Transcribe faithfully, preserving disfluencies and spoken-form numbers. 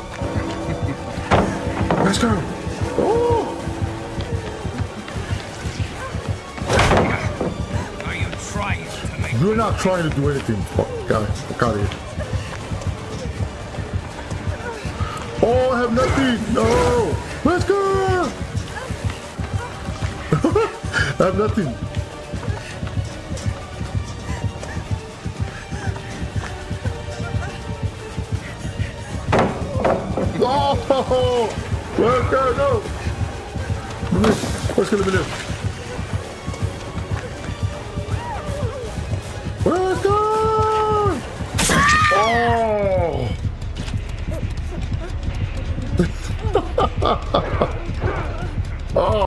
Let's go. Oh. Are you trying to make You're not trying to do anything. Fuck, guys. Fuck out of here. Oh, I have nothing. No. Let's go. I have nothing. Oh, let's go, go. What's gonna be there? Let's go. Oh. Oh.